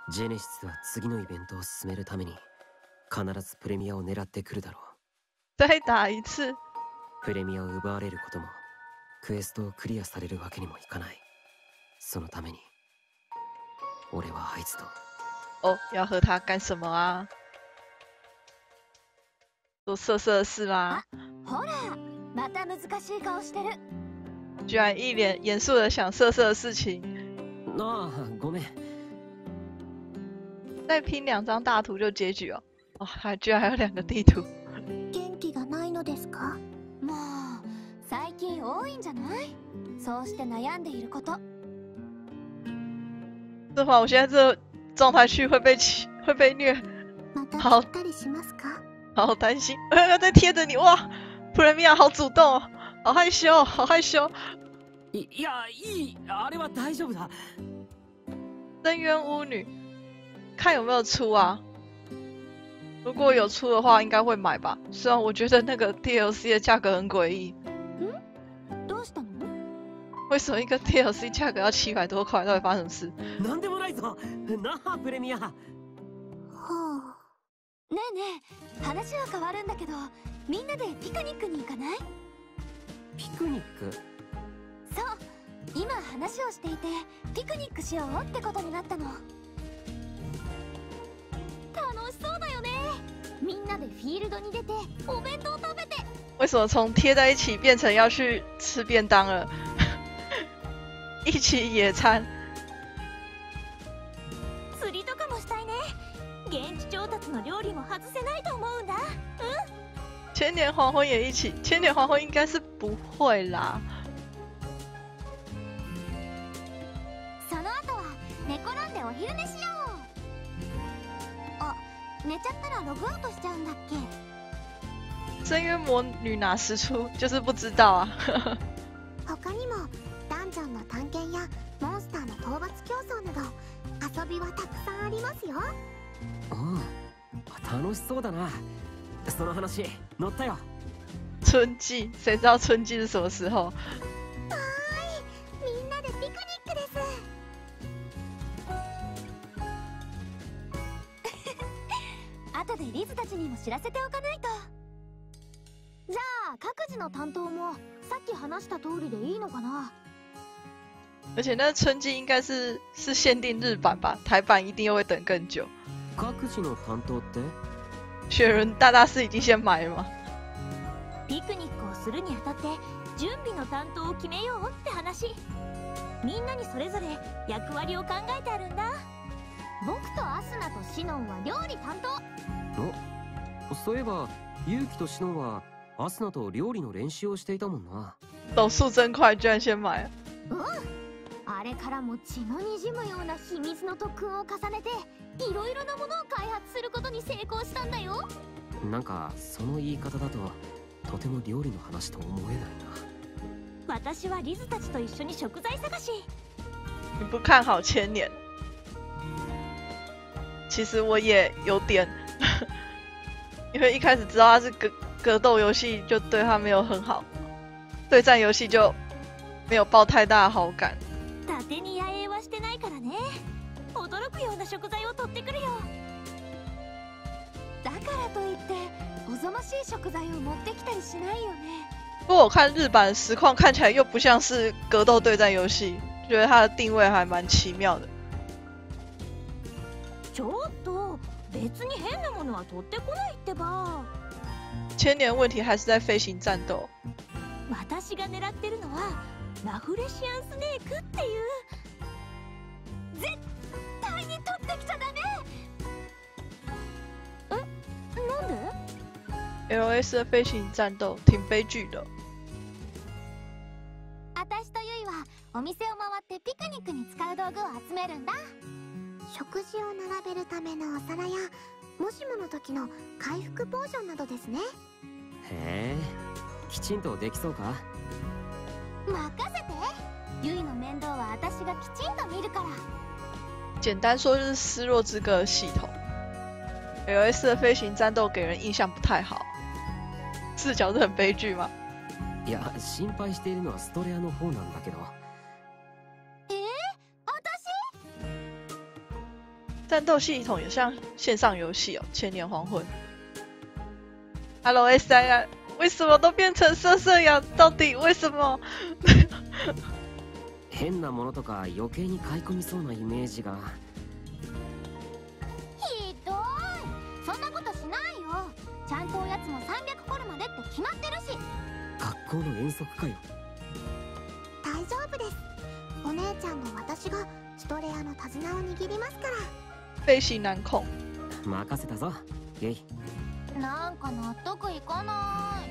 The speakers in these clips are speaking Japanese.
ジェネシスは次のイベントを進めるために必ずプレミアを狙ってくるだろう。 再打一次。 プレミアを奪われることもクエストをクリアされるわけにもいかない。そのために俺はあいつと。 哦，要和他干什么啊？做色色的事吗？ ほら、また難しい顔してる。 居然一脸严肃的想色色的事情。 ああ、ごめん。 再拼2张大图就结局哦。哦，还居然还有2个地图。 元気がないのですか？もう最近多いんじゃない？そうして悩んでいること。 这话我现在这状态去会被虐，好好担心。在贴着你哇，普雷米亚好主动哦，好害羞，好害羞。 いや、いい、あれは大丈夫だ。 深渊巫女，看有没有出啊？如果有出的话，应该会买吧。虽然我觉得那个 DLC 的价格很诡异。 どうしたの？ 为什么一个 DLC 价格要700多块？到底发生什么事？ なんでもないぞ。なあ、プレミア。 はあ。ねえねえ、話は変わるんだけど、みんなでピクニックに行かない？ ピクニック？ そう、今話をしていてピクニックしようってことになったの。楽しそうだよね。みんなでフィールドに出てお弁当食べて。 为什么从贴在一起变成要去吃便当了？一起野餐。 釣りとかもしたいね。現地調達の料理も外せないと思うんだ。 千年黄昏也一起。千年黄昏应该是不会啦。 その後は寝転んでお昼寝しよう。あ、寝ちゃったらログアウトしちゃうんだっけ？ 深渊魔女哪时出？就是不知道啊。 他にもダンジョンの探検やモンスターの討伐競争など遊びはたくさんありますよ。 楽しそうだな。その話乗ったよ。 春季，谁知道春季是什么时候？ みんなでピクニックです。後でリズたちにも知らせておかないと。じゃあ各自の担当もさっき話した通りでいいのかな？ 而且那春季应该是限定日版吧，台版一定又会等更久。 各自の担当って？ 雪人大大是已经先买了吗？ ピクニックをするにあたって準備の担当を決めようって話。みんなにそれぞれ役割を考えてあるんだ。僕とアスナとシノンは料理担当。 そういえばユウキとシノンはアスナと料理の練習をしていたもんな。 手速真快，居然先买了。 あれからも血の滲むような秘密の特訓を重ねていろいろなものを開発することに成功したんだよ。 なんかその言い方だととても料理の話と思えないな。 私はリズたちと一緒に食材探し。 你不看好千年？其实我也有点，因为一开始知道它是格斗游戏，就对它没有很好。对战游戏就没有抱太大的好感。 伊達に野営はしてないからね。驚くような食材を取ってくるよ。だからといっておぞましい食材を持ってきたりしないよね。 不过我看日版实况看起来又不像是格斗对战游戏，觉得它的定位还蛮奇妙的。 ちょっと別に変なものは取ってこないってば。 千年问题还是在飞行战斗。 私が狙ってるのはラフレシアンスネークっていう。絶対に取ってきちゃダメ。なんで？ LS 的飞行战斗挺悲剧的。 私とユイはお店を回ってピクニックに使う道具を集めるんだ。食事を並べるためのお皿やもしもの時の回復ポーションなどですね。 へえ、きちんとできそうか？ 任せて。ユイの面倒は私がきちんと見るから。 简单说就是失落之歌的系统。LS 的飞行战斗给人印象不太好，视角是很悲剧吗？ いや、心配しているのはストレアの方なんだけど。 私？ 战斗系统也像线上游戏哦，千年黄昏。Hello SI 啊，为什么都变成色色羊？到底为什么？ 変なものとか余計に買い込みそうなイメージが。 ひどい。そんなことしないよ。ちゃんとおやつも300コルまでって決まってるし。 学校の遠足かよ。 大丈夫です。お姉ちゃんも私がストレアの手綱を握りますから。 背行難控。 任せたぞ、ゲイ。 なんか納得いかない。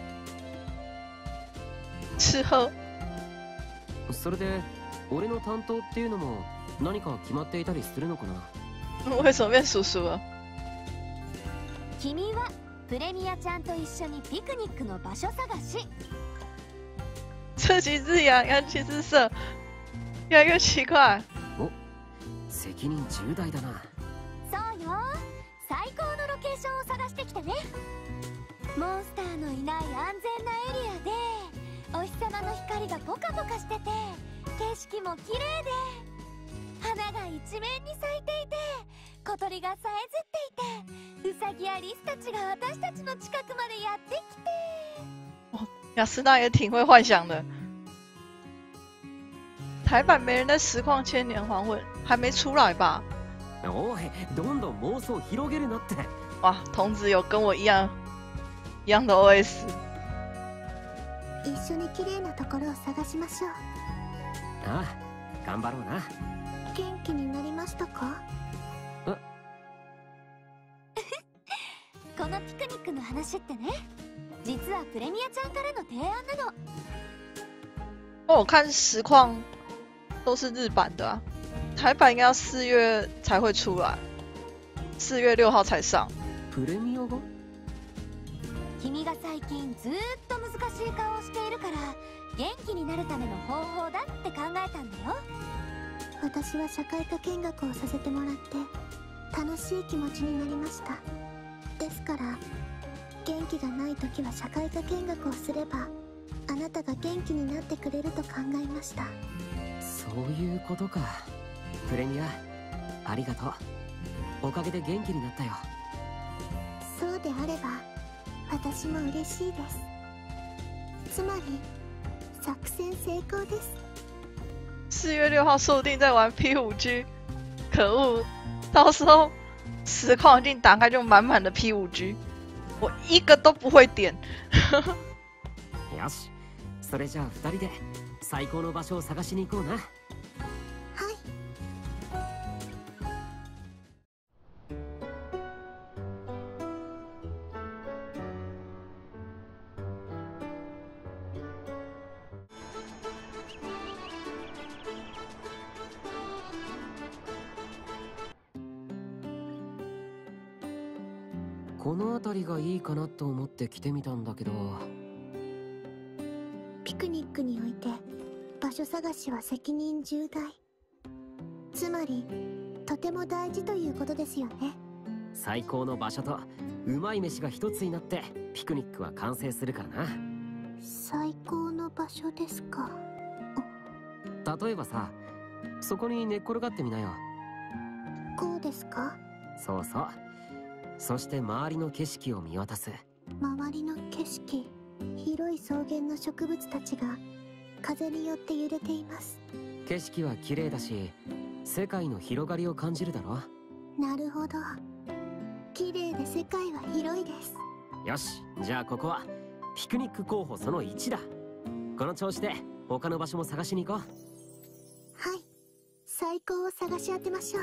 吃喝。 それで俺の担当っていうのも何か決まっていたりするのかな。 为什么变叔叔了？ 君はプレミアちゃんと一緒にピクニックの場所探し。 这几只羊，羊其实色，越来越奇怪。 お、責任重大だな。 そうよ。最高のロケーションを探してきてね。モンスターのいない安全なエリアで、お日様の光がポカポカしてて、景色も綺麗で、花が一面に咲いていて、小鳥がさえずっていて、ウサギやリスたちが私たちの近くまでやってきて。 雅斯娜也挺会幻想的。台版没人在实况千年黄昏还没出来吧？ おい、どんどん妄想広げるなって。 哇，童子有跟我一样的 OS。 一緒に綺麗なところを探しましょう。 ああ、頑張ろうな。 元気になりましたか？ このピクニックの話ってね、実はプレミアちゃんからの提案なの。 我看实况都是日版的啊，台版应该要4月才会出来，4月6号才上。 プレミアが？ 君が最近ずーっと難しい顔をしているから、元気になるための方法だって考えたんだよ。 私は社会科見学をさせてもらって楽しい気持ちになりました。ですから元気がない時は社会科見学をすればあなたが元気になってくれると考えました。 そういうことか。プレミア、ありがとう。おかげで元気になったよ。 そうであれば私も嬉しいです。つまり作戦成功です。 4月6号说不定在玩 P5G， 可恶！到时候实况一定打开就满满的 P5G， 我一个都不会点。 よし、それじゃあ2人で最高の場所を探しに行こうな。 はい。 この辺りがいいかなと思って来てみたんだけど。 ピクニックにおいて場所探しは責任重大。つまりとても大事ということですよね。 最高の場所とうまい飯が一つになってピクニックは完成するからな。 最高の場所ですか。 例えばさ、そこに寝っ転がってみなよ。 こうですか？ そうそう。そして周りの景色を見渡す。 周りの景色、広い草原の植物たちが風によって揺れています。 景色は綺麗だし、世界の広がりを感じるだろ。 なるほど。綺麗で世界は広いです。 よし、じゃあここはピクニック候補その1だ。この調子で他の場所も探しに行こう。 はい、最高を探し当てましょう。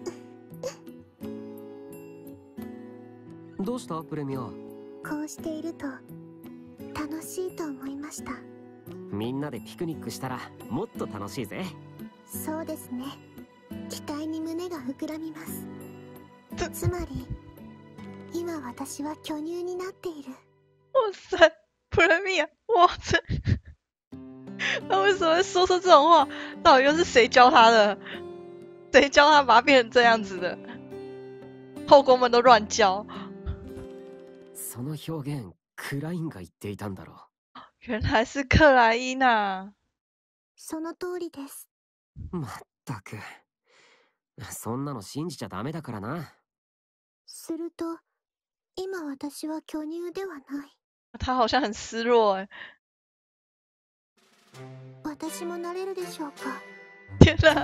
どうしたプレミア？ こうしていると楽しいと思いました。 みんなでピクニックしたらもっと楽しいぜ。 そうですね。期待に胸が膨らみます。つまり今私は巨乳になっている。 哇塞，普雷米亚，哇这，他为什么会说出这种话？到底又是谁教他的？谁教他把他变成这样子的？后宫们都乱教。 その表現、クラインが言っていたんだろう。 原来是克莱因啊！ その通りです。 まったく、 そんなの信じちゃダメだからな。 すると、今私は巨乳ではない。 他好像很失落哎。 私もなれるでしょうか。 天哪！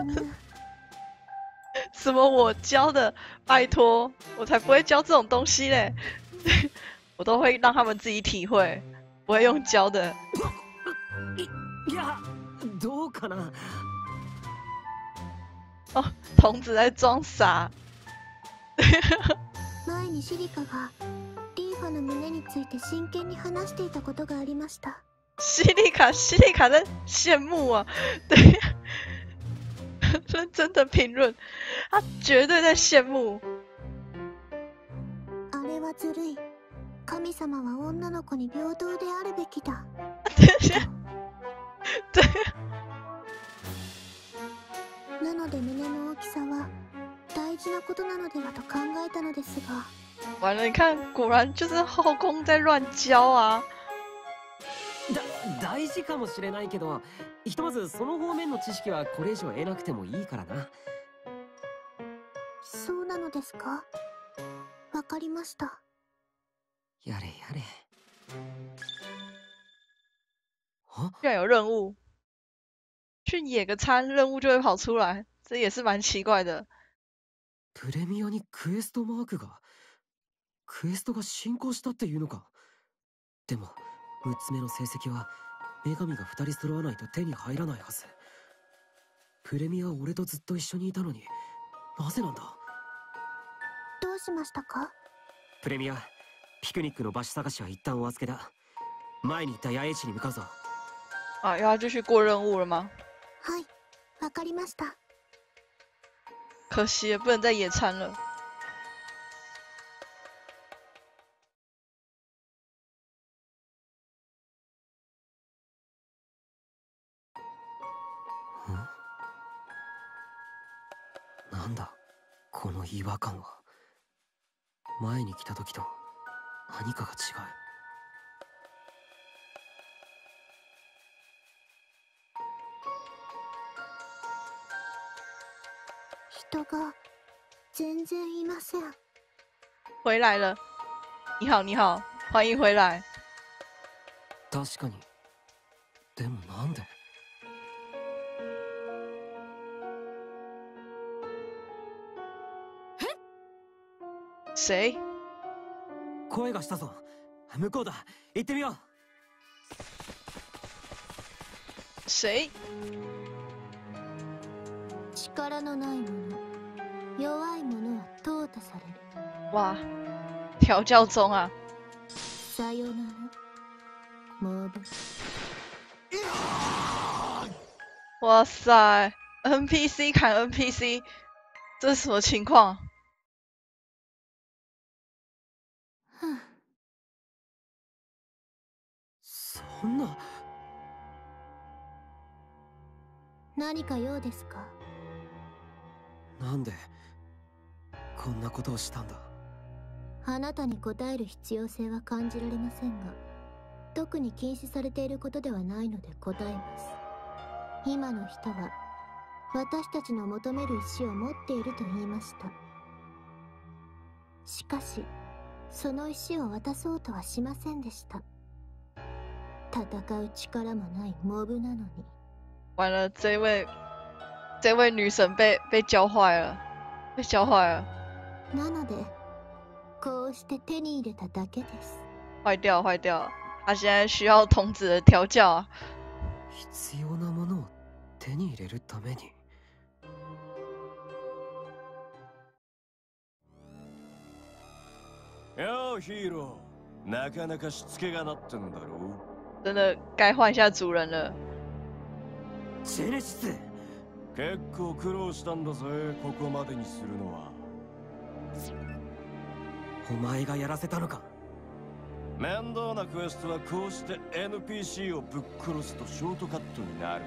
什么我教的？拜托，我才不会教这种东西嘞！我都会让他们自己体会，不会用教的。 いや、どうかな。 哦，童子在装傻。 前にシリカがリーファの胸について真剣に話していたことがありました。 西里卡在羡慕啊，对，认真的评论，他绝对在羡慕。 あれはずるい。神様は女の子に平等であるべきだ。 对。 なので胸の大きさは大事なことなのではと考えたのですが。 完了，你看，果然就是后宫在乱教啊。 大事かもしれないけど、ひとまずその方面の知識はこれ以上得なくてもいいからな。 そうなのですか。わかりました。 やれやれ。 居然有任务，去野个餐，任务就会跑出来，这也是蛮奇怪的。 プレミアにクエストマークが、クエストが進行したっていうのか。でも6つ目の成績は女神が2人揃わないと手に入らないはず。プレミアは俺とずっと一緒にいたのに、なぜなんだ。 どうしましたか。 プレミア、ピクニックの場所探しは一旦お預けだ。前に行った野営地に向かうぞ。 啊，要继续过任务了吗？ はい、わかりました。 可惜了，不能再野餐了。 なんだこの違和感は。前に来た時と何かが違う。 人が全然いません。 回来了，你好，你好，欢迎回来。 確かに。でもなんで。 谁？ 声がしたぞ。向こうだ。行ってみよう。 谁？ 力のない者、弱い者は淘汰される。 哇，调教中啊！ さよなら、モブ。 哇塞 ，NPC 砍 NPC，这是什么情况？ そんな。 何か用ですか。 なんでこんなことをしたんだ。 あなたに答える必要性は感じられませんが、特に禁止されていることではないので答えます。今の人は私たちの求める意志を持っていると言いました。しかしその意志を渡そうとはしませんでした。戦う力もないモブなのに。 完了，这位女神被教坏了，被教坏了。 なのでこうして手に入れただけです。 坏掉，坏掉。他现在需要童子的调教啊。 必要なものを手に入れるために。 よヒーロー、なかなかしつけがなってんだろ。 真的该换一下主人了。 ジェネシス。 結構苦労したんだぜ、ここまでにするのは。 お前がやらせたのか。 面倒なクエストはこうして NPC をぶっ殺すとショートカットになるん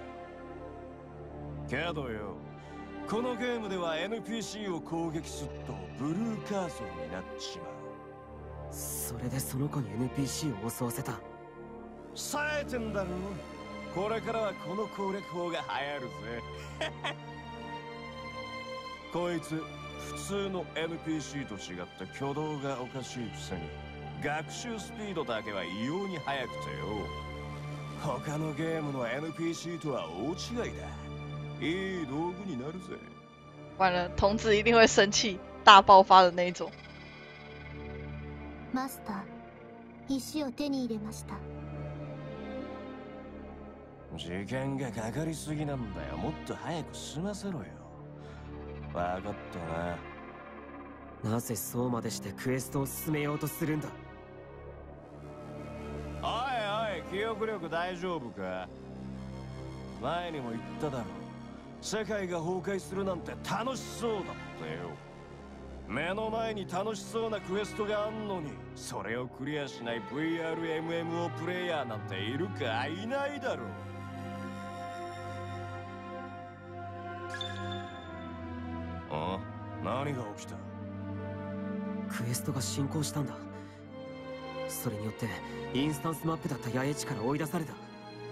だ。けどよ、このゲームでは NPC を攻撃するとブルーカーソルになってしまう。 それでその子に NPC を襲わせた。 冴えてんだろ。これからはこの攻略法が流行るぜ。 こいつ普通の NPC と違って挙動がおかしいくせに学習スピードだけは異様に速くてよ。他のゲームの NPC とは大違いだ。いい道具になるぜ。 完了，童子一定会生气，大爆发的那一种。 マスター、石を手に入れました。 時間がかかりすぎなんだよ。もっと早く済ませろよ。わかったな。 なぜそうまでしてクエストを進めようとするんだ。 おいおい、記憶力大丈夫か？前にも言っただろ。世界が崩壊するなんて楽しそうだってよ。目の前に楽しそうなクエストがあんのに、それをクリアしない VRMMO プレイヤーなんているか？いないだろ。あ？何が起きた？ クエストが進行したんだ。それによってインスタンスマップだった野営地から追い出された。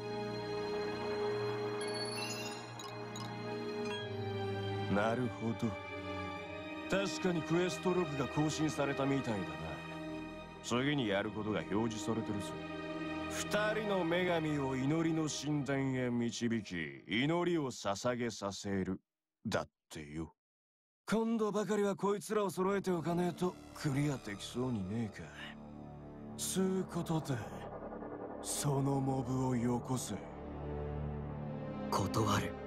なるほど。確かにクエストログが更新されたみたいだな。次にやることが表示されてるぞ。二人の女神を祈りの神殿へ導き、祈りを捧げさせる。だってよ。今度ばかりはこいつらを揃えておかねえとクリアできそうにねえか。つうことで、そのモブをよこせ。 断る。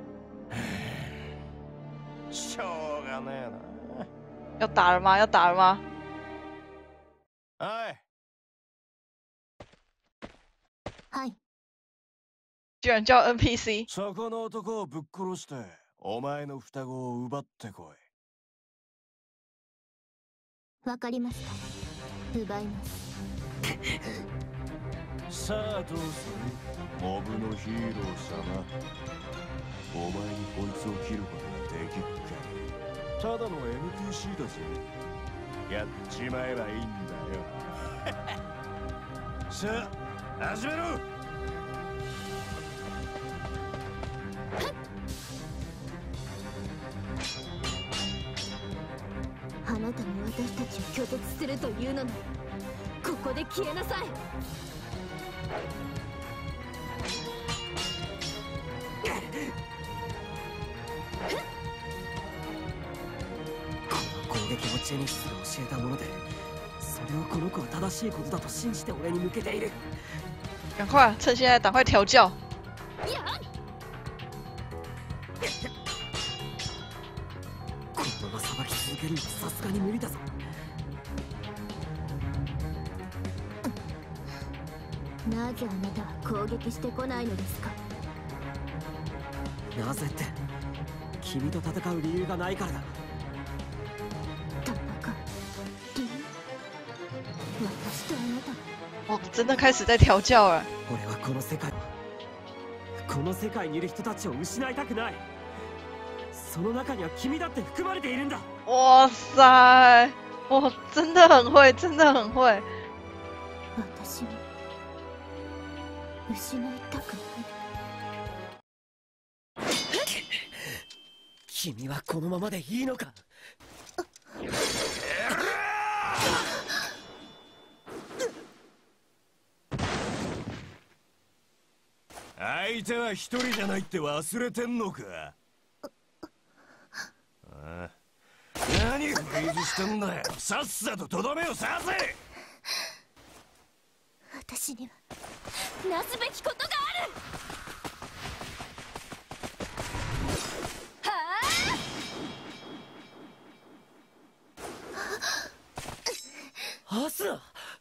しょうがねえな。 要打了吗？要打了吗？ はい。 はい。 居然叫 NPC。 そこの男をぶっ殺して、お前の双子を奪ってこい。わかりました。奪います。 さあどうする？モブのヒーロー様。お前にこいつを切ることができるか？ただの NPC だぜ。やっちまえばいいんだよ。さあ始めろ。 あなたに私たちを拒絶するというのなら、ここで消えなさい。 この攻撃をジェネシスが教えたもので、それをこの子は正しいことだと信じて俺に向けている。 赶快，趁现在赶快调教。 このままさばき続けるのはさすがに無理だぞ。 なぜあなたは攻撃してこないのですか？ なぜって、君と戦う理由がないからだ。 戦う理由？私とあなた。 哦，真的开始在调教了。 俺はこの世界にいる人たちを失いたくない。その中には君だって含まれているんだ。 哇塞，哇，真的很会，真的很会。 私も失いたくない。 君はこのままでいいのか？ 相手は一人じゃないって忘れてんのか？ああ、何フリーズしてんだよ。さっさととどめを刺せ。 私にはなすべきことがある。 アスナ。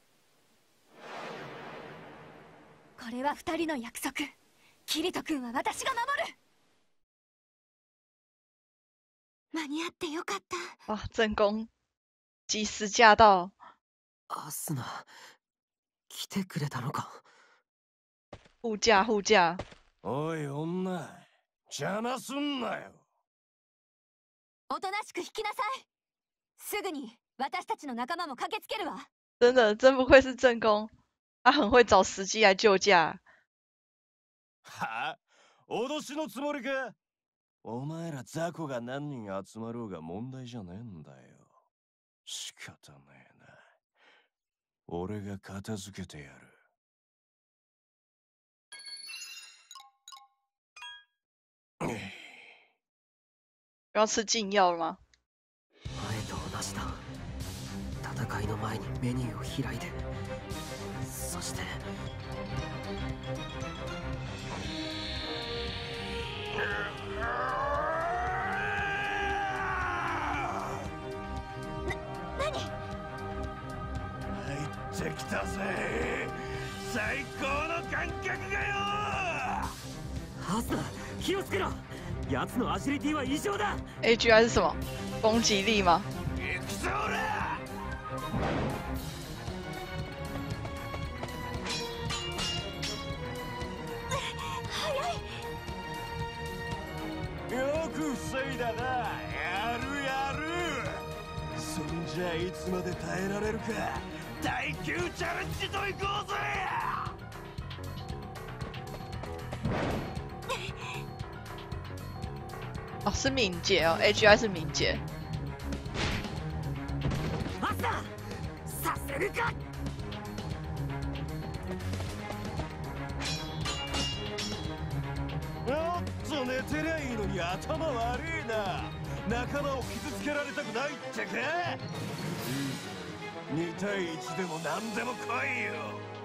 これは二人の約束。キリト君は私が守る。間に合ってよかった。 哇，正宫，及时驾到。 アスナ、来てくれたのか。 護駕護駕。 おい女、邪魔すんなよ。 おとなしく引きなさい。すぐに私たちの仲間も駆けつけるわ。 真的，真不愧是正宫，他很会找时机来救驾。 はあ、脅しのつもりか？ お前ら雑魚が何人集まろうが問題じゃねえんだよ。仕方ねえな。俺が片付けてやる。 要吃禁药了吗？ 前と同じだ。戦いの前にメニューを開いて、そして何？ 入ってきたぜ。最高の感覚がよ。 ハスナ、気をつけろ。奴のアジリティは異常だ。 AGI 是什么？攻击力吗？ 行くぞ俺。よく防いだな。やるやる。そんじゃいつまで耐えられるか。耐久チャレンジといこうぜ。 哦，是敏捷哦 ，AGI 是敏捷。 ハスナ、させるか。 おっと寝てりゃいいのに頭悪いな。仲間を傷つけられたくないってか。2対1でも何でも来いよ。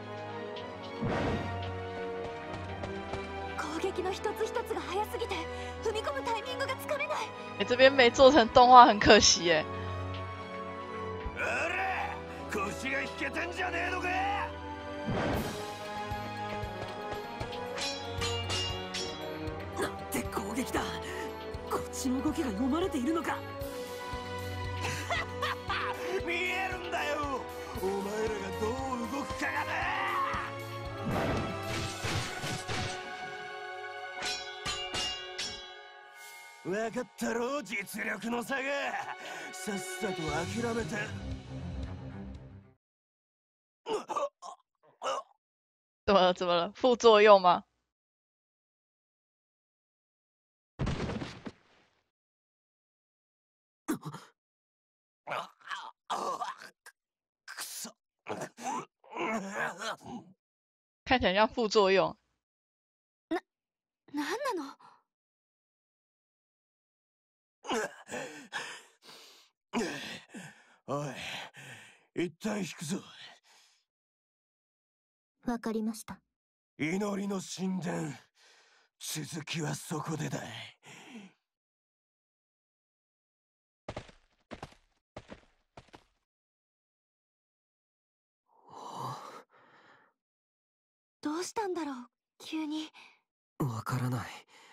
攻撃の一つ一つが早すぎて踏み込むタイミングがつかめない。 这边没做成动画，很可惜耶。 あれ、腰が引けてんじゃねえのか。 なんて攻撃だ。こっちの動きが読まれているのか。 見えるんだよ。お前らがどう動くかがね。分かったろ、実力の差が。さっさと諦めて。 怎么了？怎么了？副作用吗？ くそ。 看起来像副作用。 なんなの？ おい、一旦引くぞ。 わかりました。 祈りの神殿、続きはそこでだ。 どうしたんだろう、急に。 わからない。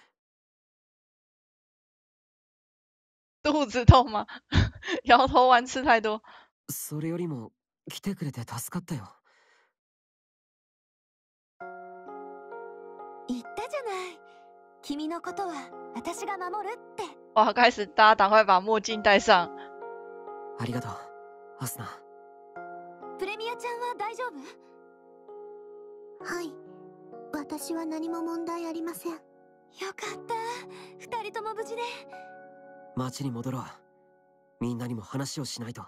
肚子痛吗？摇头丸吃太多。 それよりも来てくれて助かったよ。 言ったじゃない。君のことは私が守るって。 哇，开始大家赶快把墨镜戴上。 ありがとう、アスナ。 プレミアちゃんは大丈夫？ はい、私は何も問題ありません。 よかった、二人とも無事で。 町に戻ろう。みんなにも話をしないと。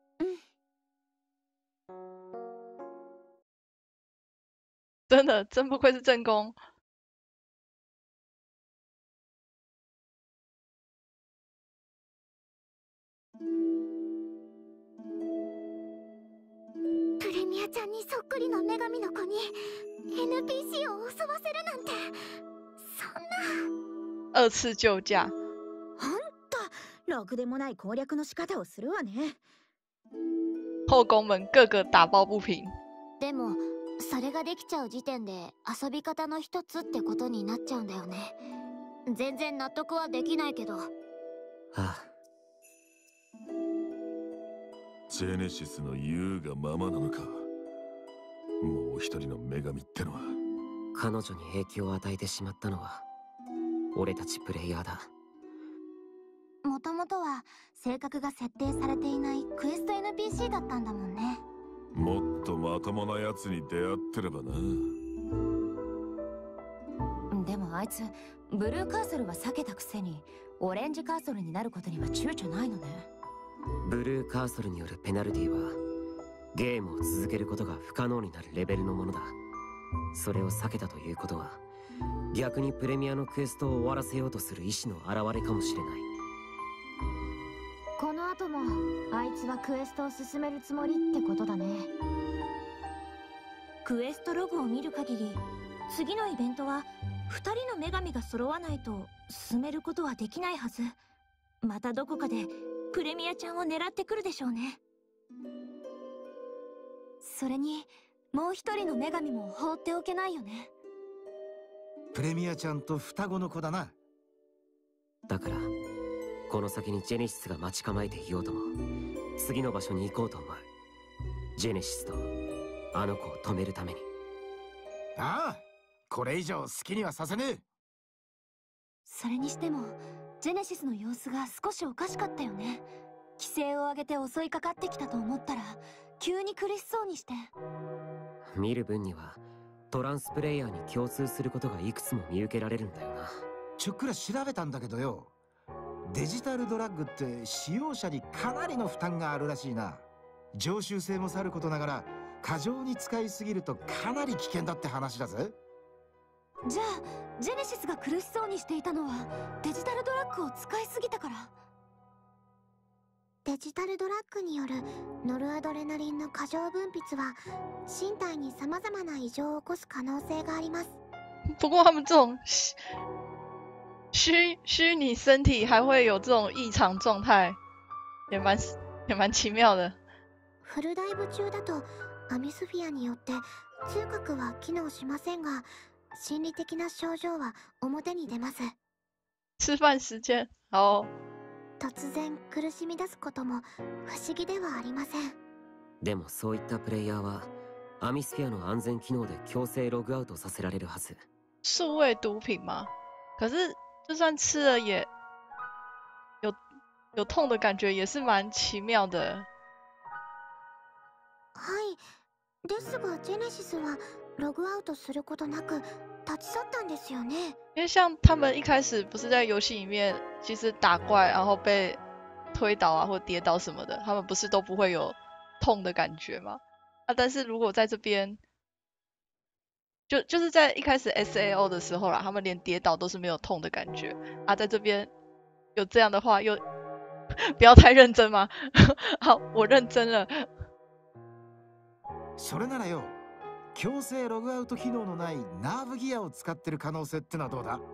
真的，真不愧是正宫。 プレミアちゃんにそっくりな女神の子に NPC を襲わせるなんて、そんな。 二次救驾。 ほんとろくでもない攻略の仕方をするわね。 后宫们个个打抱不平。 でもそれができちゃう時点で遊び方の一つってことになっちゃうんだよね。全然納得はできないけど。 ああ。 ジェネシスの言うがままなのか。もう一人の女神ってのは。 彼女に影響を与えてしまったのは俺たちプレイヤーだ。 もともとは性格が設定されていないクエスト NPC だったんだもんね。 もっとまともなやつに出会ってればな。 でもあいつブルーカーソルは避けたくせにオレンジカーソルになることには躊躇ないのね。 ブルーカーソルによるペナルティはゲームを続けることが不可能になるレベルのものだ。それを避けたということは逆にプレミアのクエストを終わらせようとする意志の表れかもしれない。 この後もあいつはクエストを進めるつもりってことだね。クエストログを見る限り次のイベントは2人の女神が揃わないと進めることはできないはず。またどこかでプレミアちゃんを狙ってくるでしょうね。それにもう一人の女神も放っておけないよね。 プレミアちゃんと双子の子だな。 だからこの先にジェネシスが待ち構えていようとも次の場所に行こうと思う。ジェネシスとあの子を止めるために。 ああ、これ以上好きにはさせねえ。 それにしてもジェネシスの様子が少しおかしかったよね。規制を上げて襲いかかってきたと思ったら急に苦しそうにして。 見る分にはトランスプレイヤーに共通することがいくつも見受けられるんだよな。 ちょっくら調べたんだけどよ、デジタルドラッグって使用者にかなりの負担があるらしいな。常習性もさることながら過剰に使いすぎるとかなり危険だって話だぜ。 じゃあジェネシスが苦しそうにしていたのはデジタルドラッグを使いすぎたから。 デジタルドラッグによるノルアドレナリンの過剰分泌は身体に様々な異常を起こす可能性があります。 不过他们这种虚拟身体还会有这种异常状态，也蛮奇妙的。 フルダイブ中だとアミスフィアによって痛覚は機能しませんが、心理的な症状は表に出ます。 吃饭时间，好。 突然苦しみ出すことも不思議ではありません。 でもそういったプレイヤーはアミスフィアの安全機能で強制ログアウトさせられるはず。 数位毒品吗？可是就算吃了也有痛的感觉，也是蛮奇妙的。 はい。ですがジェネシスはログアウトすることなく立ち去ったんですよね。 因为像他们一开始不是在游戏里面，其实打怪然后被推倒啊或跌倒什么的，他们不是都不会有痛的感觉吗？啊，但是如果在这边，就是在一开始 SAO 的时候啦，他们连跌倒都是没有痛的感觉啊，在这边有这样的话又不要太认真吗？好，我认真了。 それならよ、強制ログアウト機能のないナーブギアを使ってる可能性ってのはどうだ？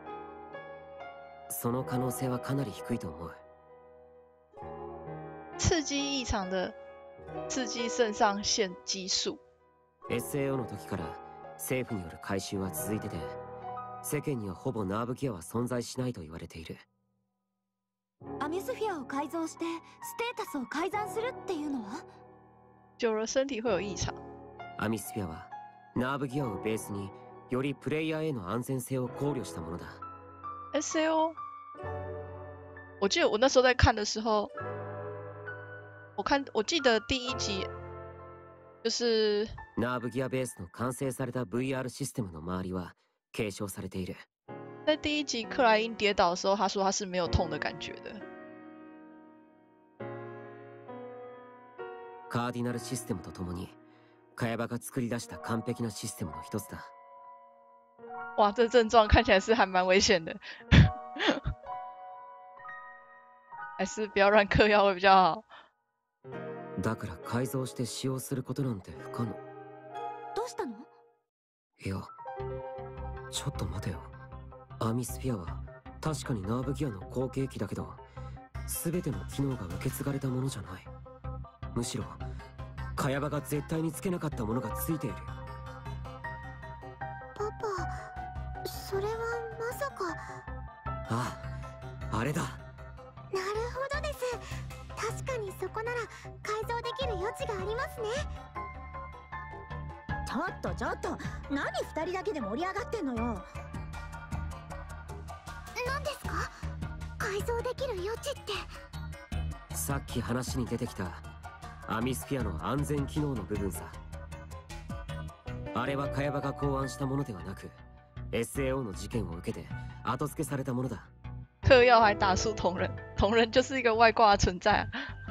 その可能性はかなり低いと思う。 刺激异常的刺激肾上腺激素。 SAO の時から政府による回収は続いてて、世間にはほぼナーブギアは存在しないと言われている。 アミスフィアを改造してステータスを改ざんするっていうのは？ 久了身体会有异常。 アミスフィアはナーブギアをベースによりプレイヤーへの安全性を考慮したものだ。 SAO， 我记得我那时候在看的时候，我记得第一集就是ナーブギアベースの完成された VR システムの周りは継承されている。 在第一集克莱因跌倒的时候，他说他是没有痛的感觉的。 カーディナルシステムとともに茅場が作り出した完璧なシステムの一つだ。 哇，这症状看起来是还蛮危险的，还是不要乱嗑药会比较好。 だから改造して使用することなんて不可能。 どうしたの？ いや、ちょっと待てよ。アミスフィアは確かにナーブギアの後継機だけど、全ての機能が受け継がれたものじゃない。むしろ茅場が絶対につけなかったものがついている。 パパ、それはまさか。 ああ、あれだ。 なるほどです。確かにそこなら改造できる余地がありますね。 ちょっとちょっと、何二人だけで盛り上がってんのよ。 何ですか？改造できる余地って。 さっき話に出てきたアミスフィアの安全機能の部分さ。あれは茅場が考案したものではなく、 SAO の事件を受けて後付けされたものだ。 嗑药还打输同人，同人就是一个外挂的存在啊。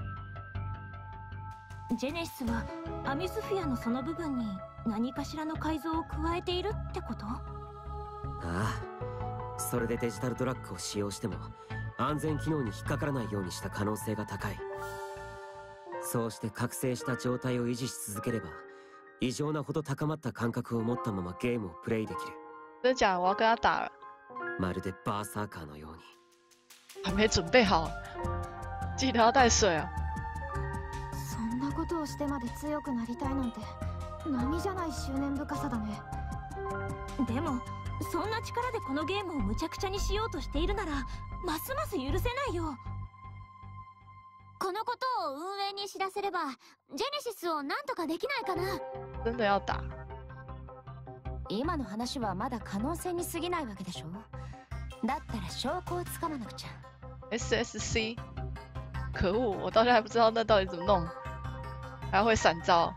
ジェネシスはアミスフィアのその部分に何かしらの改造を加えているってこと？ ああ、それでデジタルドラッグを使用しても安全機能に引っかからないようにした可能性が高い。そうして覚醒した状態を維持し続ければ異常なほど高まった感覚を持ったままゲームをプレイできる。 真的假的？我要跟他打了。 まるでバーサーカーのように。 还没准备好，记得要带水啊。 そんなことをしてまで強くなりたいなんて何じゃない執念深さだね。 でもそんな力でこのゲームを無茶苦茶にしようとしているならますます許せないよ。 このことを運営に知らせればジェネシスをなんとかできないかな。 真的要打。 今の話はまだ可能性に過ぎないわけでしょ。だったら証拠をつかまなくちゃ。 SSC， 可恶，我到现在还不知道那到底怎么弄，还会闪招，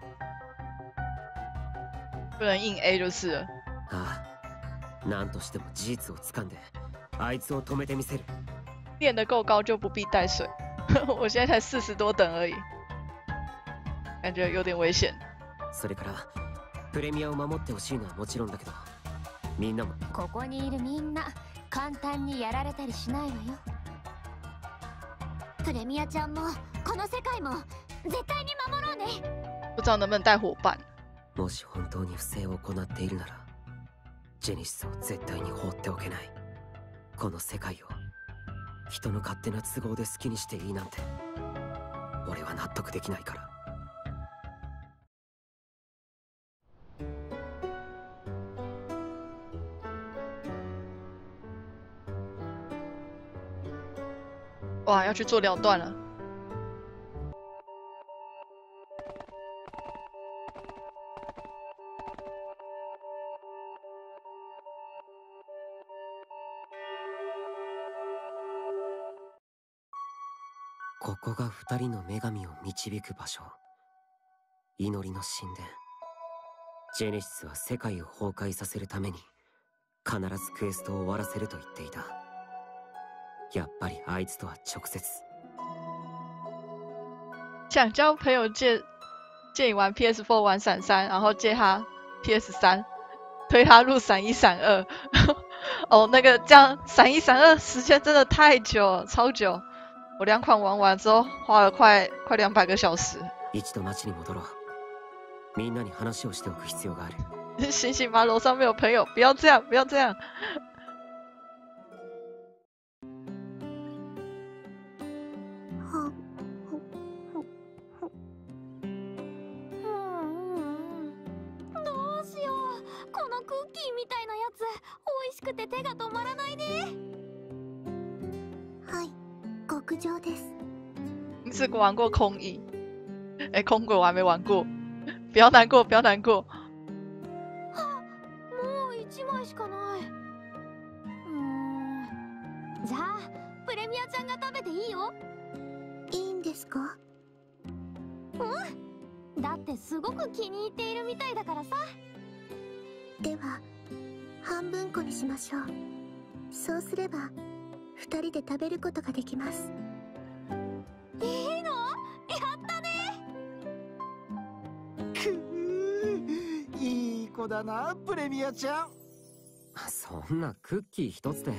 不能硬 A 就是了。 ああ、なんとしても事実を掴んであいつを止めてみせる。 练得够高就不必带水，我现在才40多等而已，感觉有点危险。 それからプレミアを守ってほしいのはもちろんだけど、みんなもここにいるみんな簡単にやられたりしないわよ。 プレミアちゃんもこの世界も絶対に守ろうね。 不知道能不能带伙伴。 もし本当に不正を行っているならジェネシスを絶対に放っておけない。この世界を人の勝手な都合で好きにしていいなんて俺は納得できないから。 哇，要去做了断了。 ここが二人の女神を導く場所。祈りの神殿。ジェネシスは世界を崩壊させるために必ずクエストを終わらせると言っていた。やっぱりあいつとは直接。 想交朋友借你玩 PS4 玩闪3，然后借他 PS3，推他入闪1闪2。哦，那个这样闪1闪2时间真的太久了，超久。我2款玩完之后花了快200个小时。 一度町に戻ろう。みんなに話をしておく必要がある。 醒醒吧，楼上没有朋友，不要这样，不要这样。 どうしよう。このクッキーみたいなやつ美味しくて手が止まらないね。 はい、極上です。 你是玩过空翼？哎，空鬼我还没玩过。不要难过，不要难过。 もう1枚しかない。じゃあプレミアちゃんが食べていいよ。 いいんですか？ うん。だってすごく気に入っているみたいだからさ。 では半分こにしましょう。そうすれば2人で食べることができます。 いいの？やったね。 いい子だなプレミアちゃん。 そんなクッキー一つで。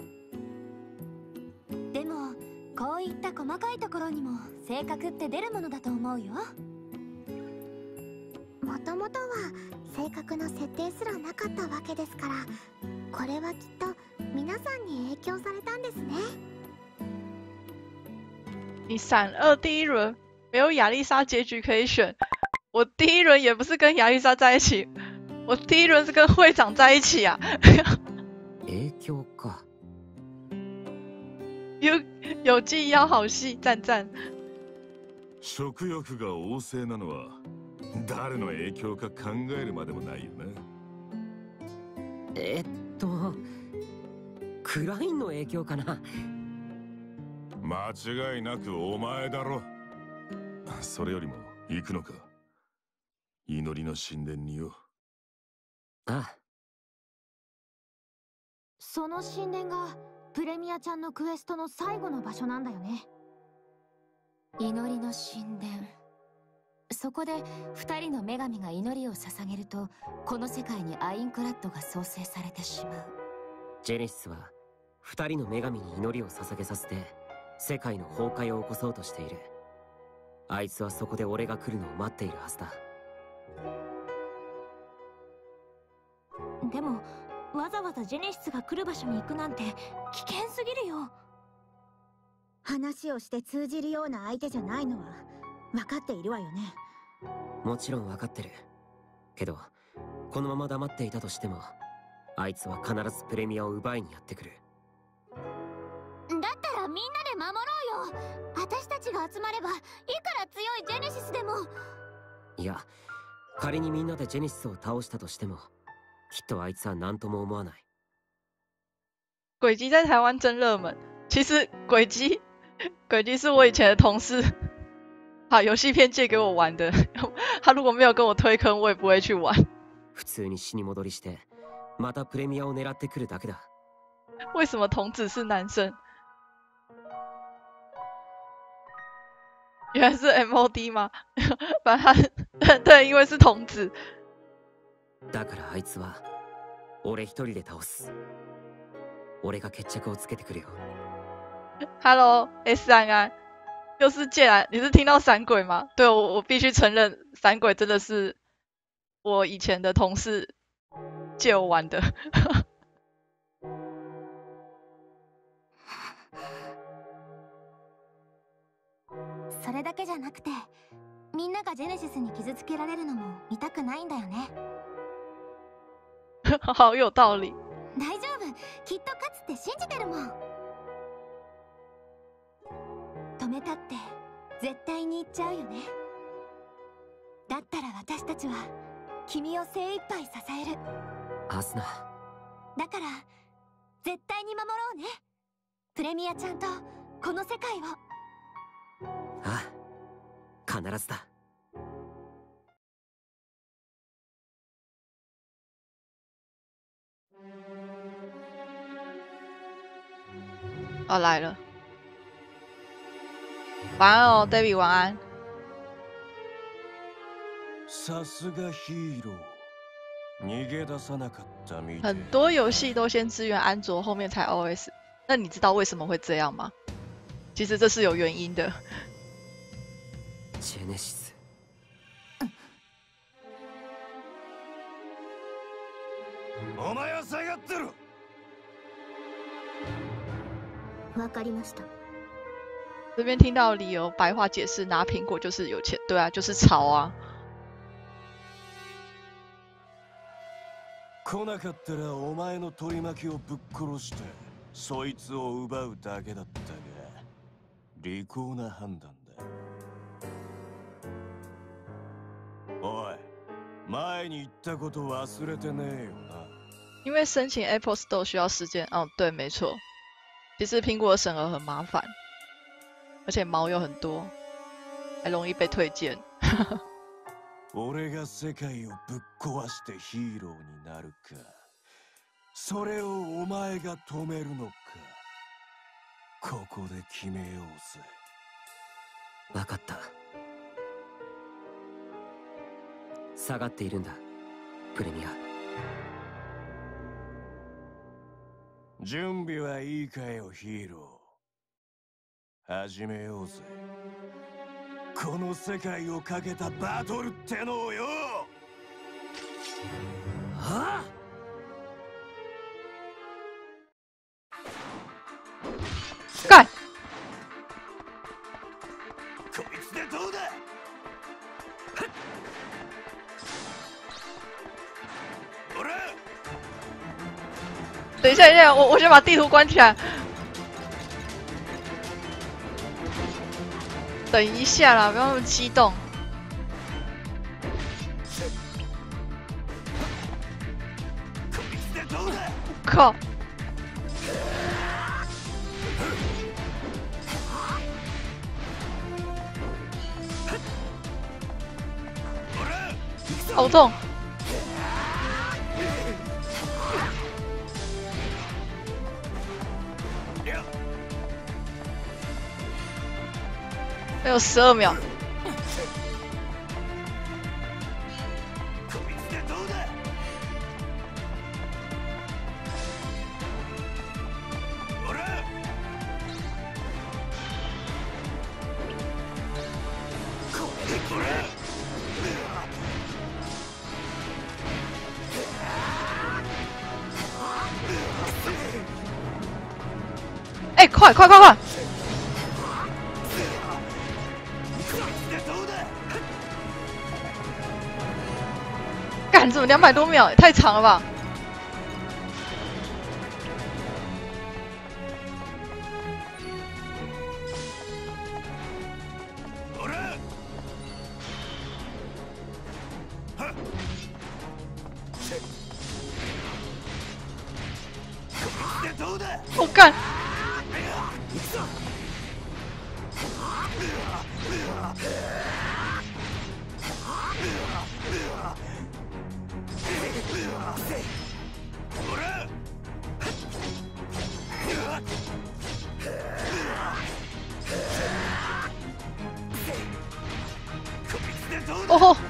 でもこういった細かいところにも性格って出るものだと思うよ。 もともとは性格の設定すらなかったわけですから、これはきっと皆さんに影響されたんですね。 你闪2第1轮没有亚丽莎结局可以选，我第1轮也不是跟亚丽莎在一起，我第1轮是跟会长在一起啊。 影響か。 有记要好戏，赞赞。 食欲が旺盛なのは誰の影響か考えるまでもないよな。 クラインの影響かな。 間違いなくお前だろ。それよりも行くのか、祈りの神殿によ。 ああ。 その神殿がプレミアちゃんのクエストの最後の場所なんだよね。 祈りの神殿。そこで2人の女神が祈りを捧げると、この世界にアインクラッドが創生されてしまう。 ジェネシスは2人の女神に祈りを捧げさせて世界の崩壊を起こそうとしている。あいつはそこで俺が来るのを待っているはずだ。 でもわざわざジェネシスが来る場所に行くなんて危険すぎるよ。 話をして通じるような相手じゃないのは分かっているわよね。 もちろん分かってるけど、このまま黙っていたとしてもあいつは必ずプレミアを奪いにやってくる。 だったらみんなで守ろうよ。私たちが集まればいくら強いジェネシスでも。 いや、仮にみんなでジェネシスを倒したとしてもきっとあいつは何とも思わない。 轨迹在台湾真热门。其实轨迹是我以前的同事，把游戏片借给我玩的。他如果没有跟我推坑，我也不会去玩。 普通に死に戻りしてまたプレミアを狙ってくるだけだ。 为什么童子是男生？原来是 MOD 吗？反正他对，因为是童子。 だからあいつは俺一人で倒す。俺が決着をつけてくれよ。 Hello S3 啊，又是剑啊！你是听到闪鬼吗？对，我必须承认，闪鬼真的是我以前的同事借我玩的。 それだけじゃなくて、みんながジェネシスに傷つけられるのも見たくないんだよね。 好有道理。 大丈夫、きっと勝つって信じてるもん。止めたって絶対に言っちゃうよね。だったら私たちは君を精一杯支える。 アスナ。 だから絶対に守ろうね、プレミアちゃんとこの世界を。 ああ、必ずだ。 哦，来了。晚安哦 ，David， 晚安。 さすがヒーロー。逃げ出さなかったみたい。 很多游戏都先支援安卓，后面才 OS。那你知道为什么会这样吗？其实这是有原因的。 ジェネシス。 お前は下がってろ。 わかりました。 这边听到理由白话解释，拿苹果就是有钱，对啊，就是潮啊。 来なかったらお前の取り巻きをぶっ殺してそいつを奪うだけだったが、利口な判断だ。おい、前に言ったこと忘れてねえよな。 因为申请 Apple Store 需要时间，对，没错。其实苹果的审核很麻烦，而且毛有很多，还容易被推荐。 俺が世界をぶっ壊してヒーローになるか、それをお前が止めるのか、ここで決めようぜ。 分かった。下がっているんだ、プレミア。 準備はいいかよ、ヒーロー。始めようぜ。この世界をかけたバトルってのをよ。 はあ、 干！ こいつでどうだ。おら！ 等一下，等一下，我先把地图关起来。等一下啦，不要那么激动。靠！好痛！ 还有12秒。哎，快！干，怎么200多秒？也太长了吧！我干！哦吼！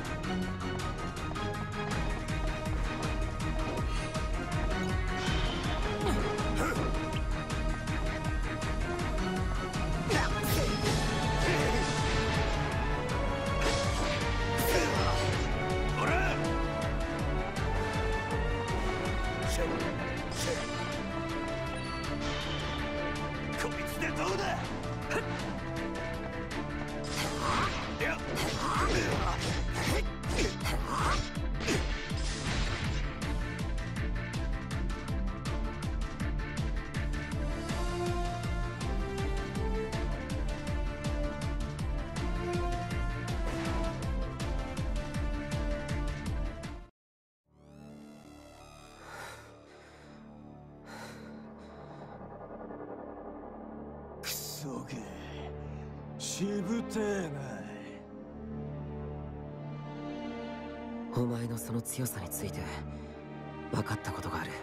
しぶてえな。 お前のその強さについて分かったことがある。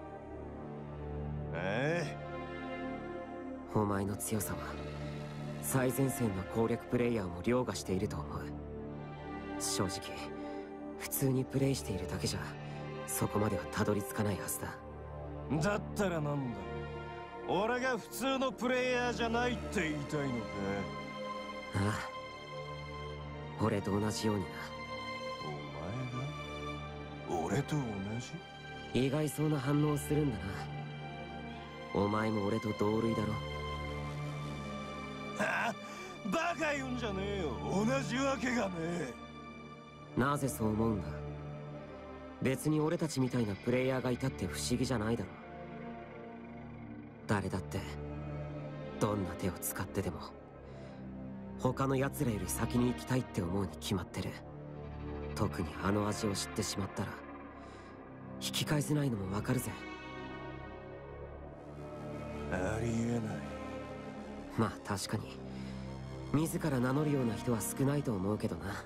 お前の強さは最前線の攻略プレイヤーも凌駕していると思う。正直普通にプレイしているだけじゃそこまではたどり着かないはずだ。 だったらなんだ、俺が普通のプレイヤーじゃないって言いたいのか。 ああ、俺と同じようにな。 お前が俺と同じ？ 意外そうな反応するんだな。お前も俺と同類だろ。 はあ、バカ言うんじゃねえよ。同じわけがねえ。 なぜそう思うんだ。別に俺たちみたいなプレイヤーがいたって不思議じゃないだろ。誰だってどんな手を使ってでも他の奴らより先に行きたいって思うに決まってる。特にあの味を知ってしまったら引き返せないのもわかるぜ。 ありえない。 まあ確かに自ら名乗るような人は少ないと思うけどな。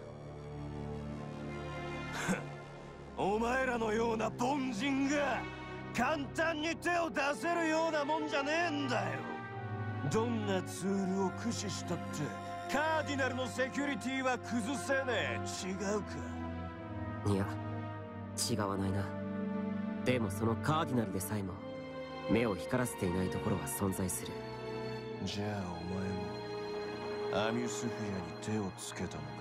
お前らのような凡人が簡単に手を出せるようなもんじゃねえんだよ。どんなツールを駆使したってカーディナルのセキュリティは崩せねえ。違うか？ いや違わないな。でもそのカーディナルでさえも目を光らせていないところは存在する。 じゃあお前もアミュスフィアに手をつけたの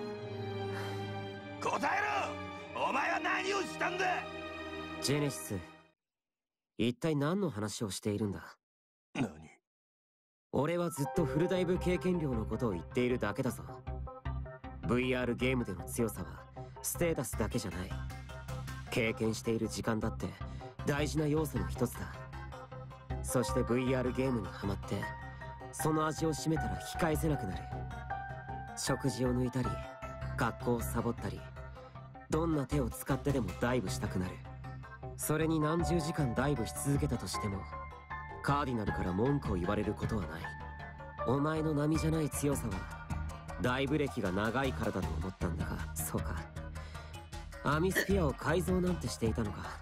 か？答えろ！お前は何をしたんだ？ ジェネシス、一体何の話をしているんだ？ 何？ 俺はずっとフルダイブ経験量のことを言っているだけだぞ。 VR ゲームでの強さはステータスだけじゃない。経験している時間だって大事な要素の一つだ。そして VR ゲームにはまってその味を占めたら引き返せなくなる。食事を抜いたり学校をサボったりどんな手を使ってでもダイブしたくなる。それに何十時間ダイブし続けたとしてもカーディナルから文句を言われることはない。お前の並じゃない強さはダイブ歴が長いからだと思ったんだが、そうか。アミスフィアを改造なんてしていたのか。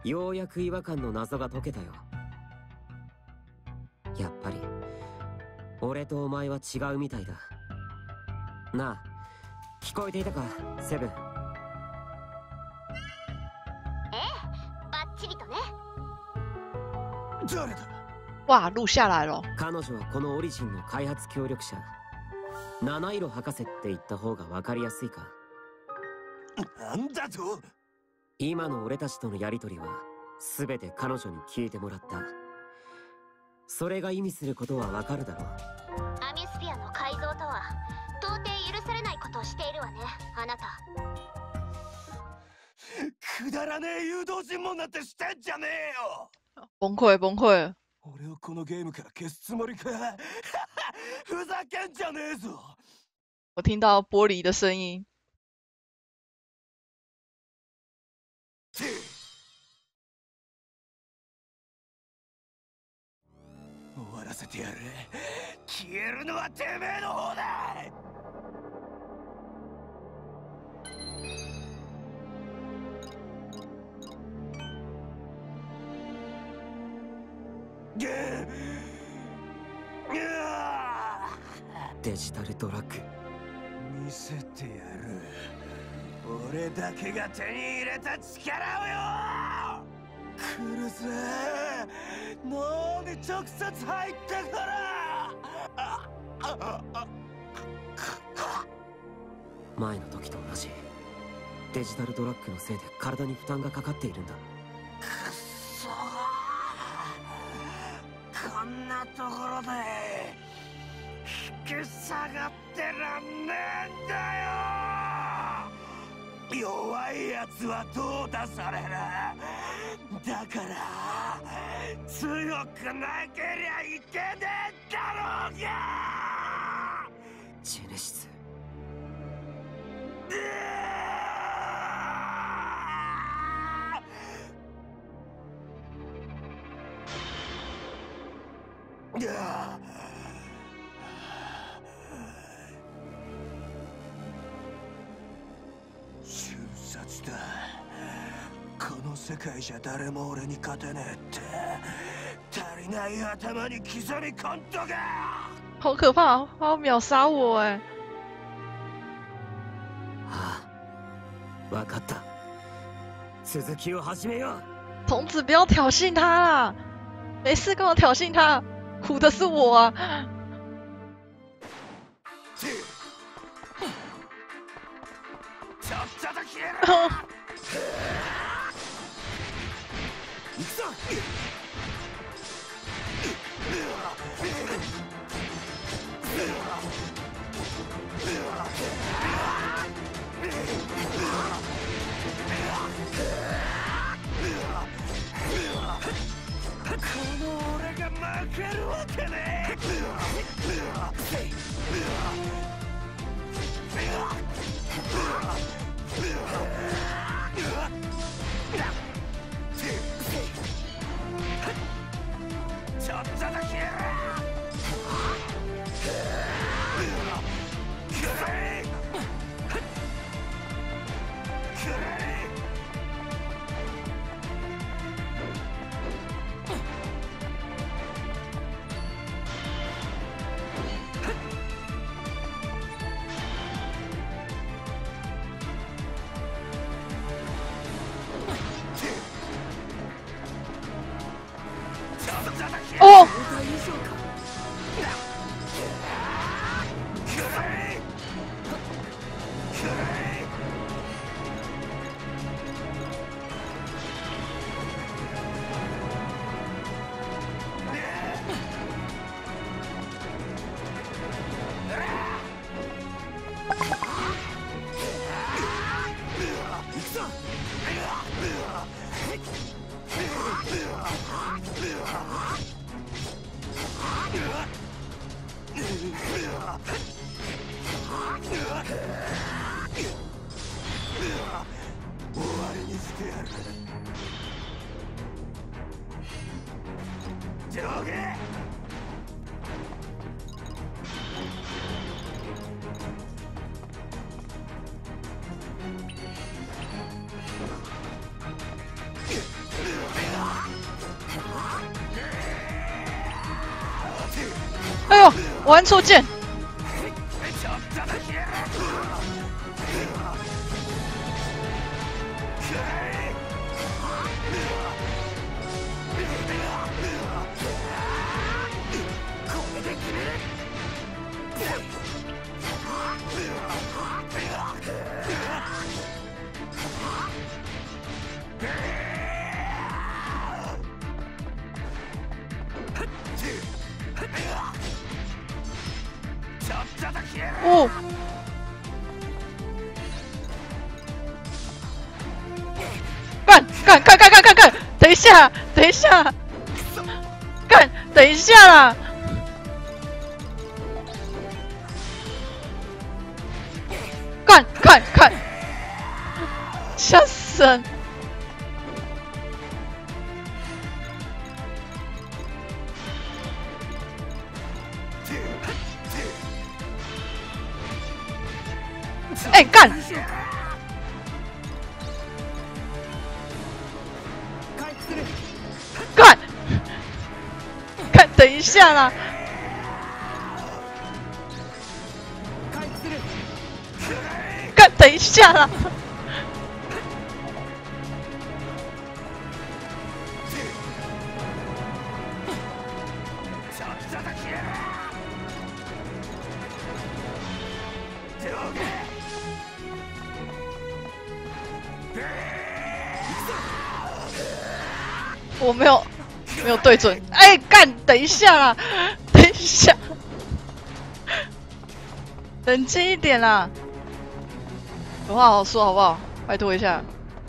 ようやく違和感の謎が解けたよ。やっぱり俺とお前は違うみたいだなあ。聞こえていたか、セブン？ ええ、バッチリとね。 誰だ？ 哇，录下来了。 彼女はこのオリジンの開発協力者、七色博士って言った方が分かりやすいか。 なんだと？ 今の俺たちとのやりとりは全て彼女に聞いてもらった。それが意味することは分かるだろう。 アミュスピアの改造とは到底許されないことをしているわね、あなた。 くだらねえ誘導尋問なんてしてんじゃねえよ。 崩溃崩溃。 俺をこのゲームから消すつもりか？ふざけんじゃねえぞ。 我听到玻璃的声音。 終わらせてやる。消えるのはてめえの方だ。 デジタルドラッグ見せてやる。俺だけが手に入れた力をよ。来るぜ。脳に直接入ってから。 前の時と同じ。デジタルドラッグのせいで体に負担がかかっているんだ。 くっそー、こんなところで引き下がってらんねえんだよ。弱いやつは淘汰される。だから強くなけりゃいけねえんだろうが。 ジェネシス。 瞬殺だ。この世界じゃ誰も俺に勝てねえって足りない頭に刻み込んとけ。 好可怕，他要秒杀我哎！ ああ、分かった。続きを始めよう。 童子不要挑衅他啦，没事干嘛挑衅他？苦的是我啊！ この俺が負けるわけねえ。ちょっとだけ哦。終わりにしてやる。上下。 哦，我按错键。哦，干！等一下，干，等一下啦！看，吓死人！哎，干！干，等一下啦！干，等一下啦！我没有对准，哎，干！等一下啦，等一下，冷静一点啦，有话好好说好不好？拜托一下。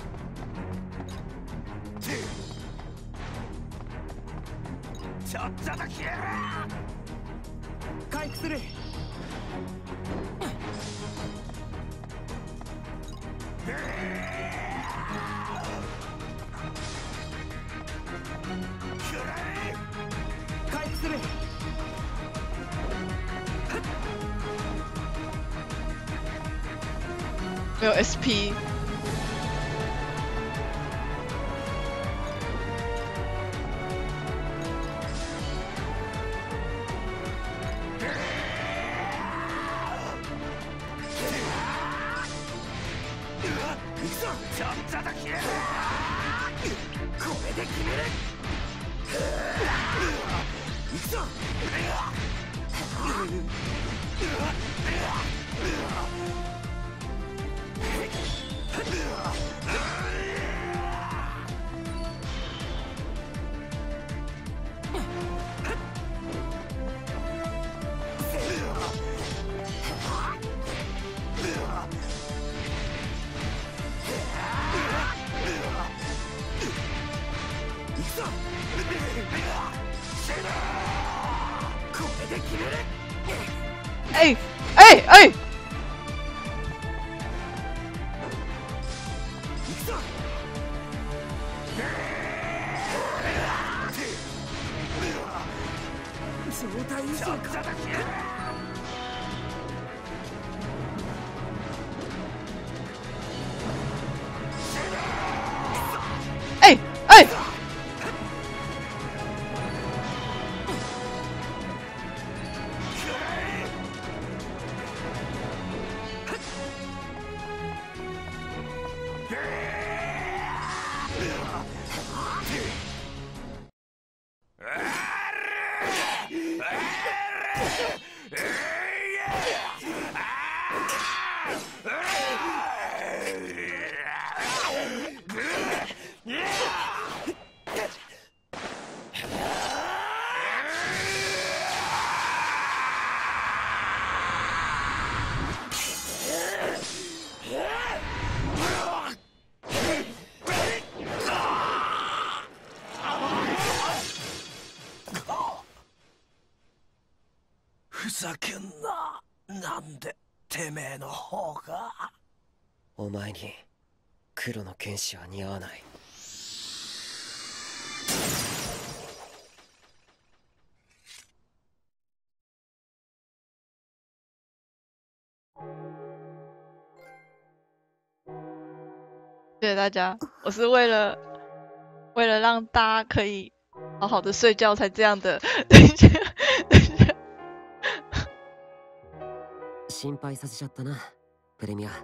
没有 SP。哎！ ふざけんな。なんでてめえの方が。 お前に黒の剣士は似合わない。 谢谢大家，我是为了让大家可以好好的睡觉才这样的。等一下， 心配させちゃったな、プレミア。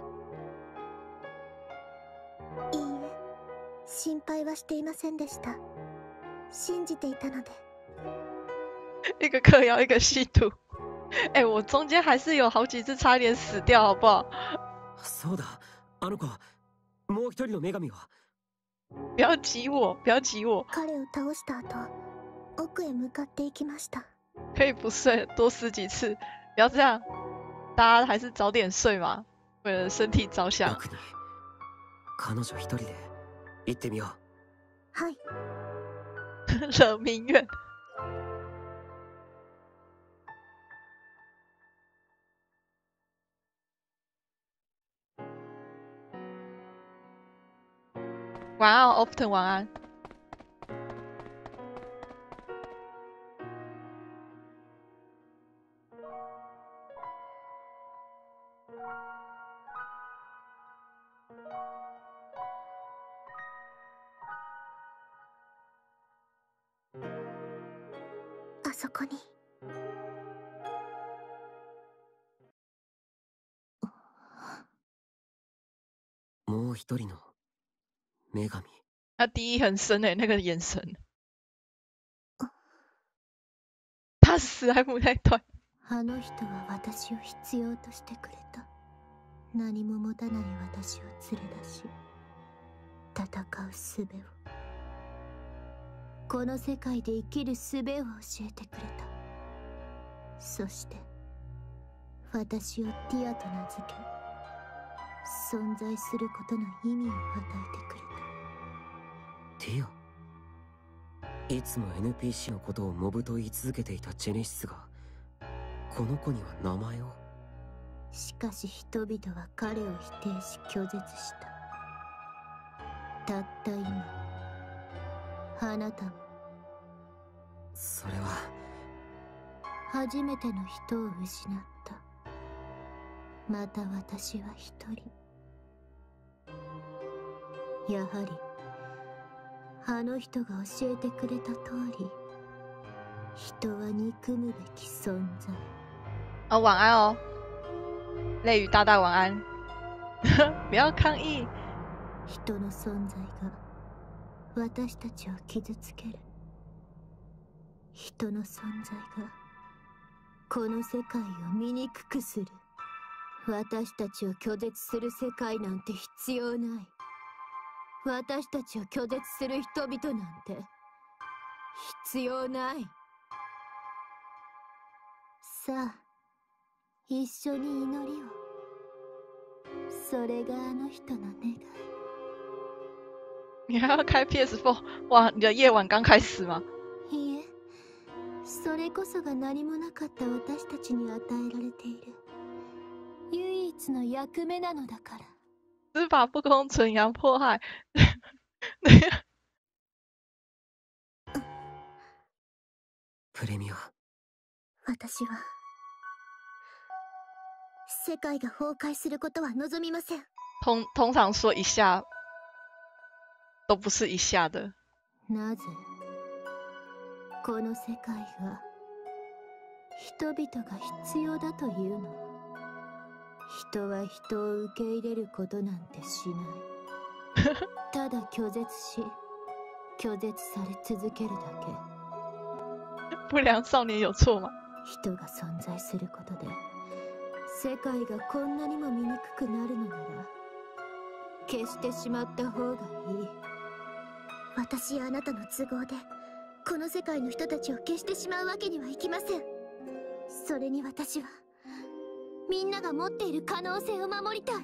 いいえ、心配はしていませんでした。信じていたので。 一个嗑药，一个吸毒。哎，我中间还是有好几次差点死掉，好不好？ そうだ、あの子、もう一人の女神は。 不要挤我，不要挤我。 彼を倒した後、奥へ向かっていきました。 可以不睡，多死几次，不要这样。大家还是早点睡嘛，为了身体着想。 奥に彼女一人で行ってみよう。 はい。 惹民怨。晚安，Opton，晚安。 あそこに。 もう一人の女神。 他第一很深那个眼神。他死还不太断。 あの人は私を必要としてくれた。何も持たない私を連れ出し、戦う術を、この世界で生きる術を教えてくれた。そして私をティアと名付け、存在することの意味を与えてくれた。 ティア？いつも NPC のことをモブと言い続けていたジェネシスがこの子には名前を。 しかし人々は彼を否定し拒絶した。たった今、あなたもそれは初めての人を失った。また私は一人。やはりあの人が教えてくれた通り、人は憎むべき存在。 哦，晚安哦，泪雨大大晚安。不要抗议。 人の存在が私たちを傷つける。人の存在がこの世界を醜くする。私たちを拒絶する世界なんて必要ない。私たちを拒絶する人々なんて必要ない。さあ、一緒に祈りを。それがあの人の願い。 你还要开 PS4？ 哇，你的夜晚刚开始吗？ いいえ、それこそが何もなかった私たちに与えられている唯一の役目なのだから。 司法不公，纯阳迫害。 プレミア。 私は世界が崩壊することは望みません。 通常说一下都不是一下的。 なぜこの世界が人々が必要だというの？人は人を受け入れることなんてしない。ただ拒絶し、拒絶され続けるだけ。 不良少年有错吗？ 人が存在することで世界がこんなにも醜くなるのなら消してしまった方がいい。私やあなたの都合でこの世界の人たちを消してしまうわけにはいきません。それに私はみんなが持っている可能性を守りたい。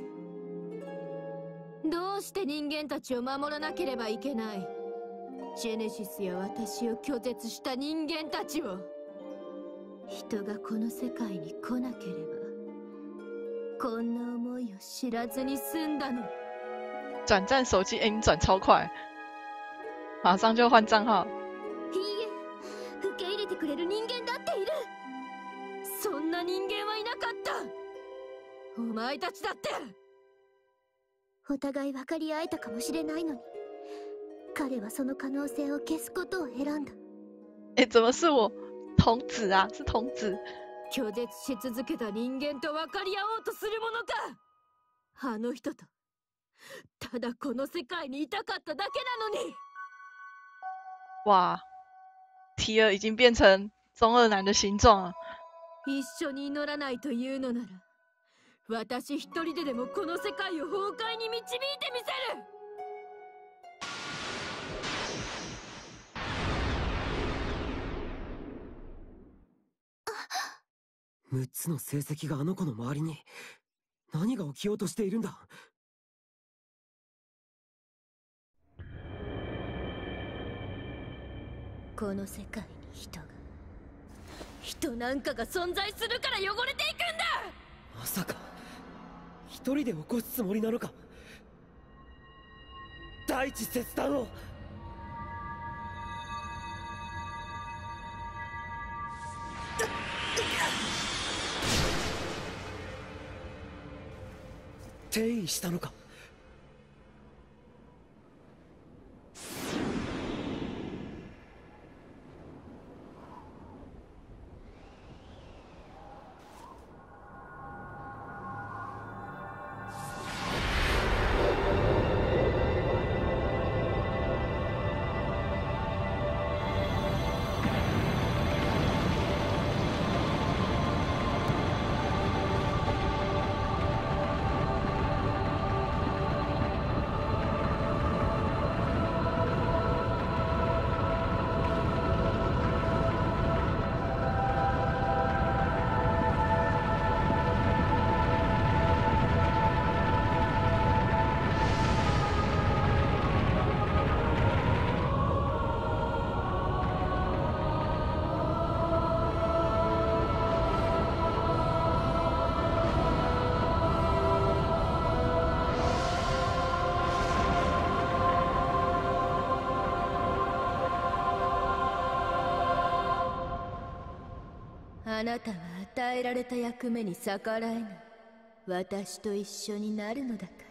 どうして人間たちを守らなければいけない？ジェネシスや私を拒絶した人間たちを。人がこの世界に来なければこんな思いを知らずに済んだの。 转战手机，你转超快，马上就换账号。 いいえ、受け入れてくれる人間だっている。そんな人間はいなかった。お前たちだって。お互い分かり合えたかもしれないのに、彼はその可能性を消すことを選んだ。 怎么是我？童子啊，是童子。 拒絶し続けた人間と分かり合おうとするものか。あの人とただこの世界にいたかっただけなのに。 哇，提尔已经变成中二男的形状了。 一緒に祈らないというのなら、私一人ででもこの世界を崩壊に導いてみせる。 6つの成績があの子の周りに。何が起きようとしているんだ。 この世界に人なんかが存在するから汚れていくんだ。 まさか一人で起こすつもりなのか。大地切断を。転移したのか。 あなたは与えられた役目に逆らえない。私と一緒になるのだから。